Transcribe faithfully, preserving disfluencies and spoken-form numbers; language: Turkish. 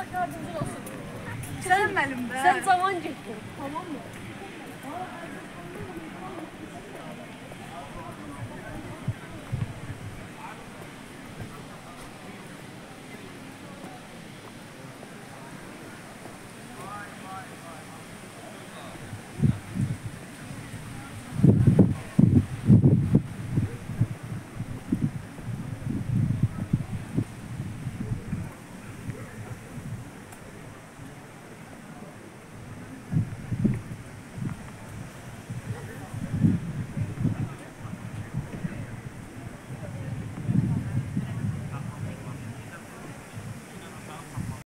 Allah yardımcın olsun. Sen benim be. Sen zaman getdin, tamam mı?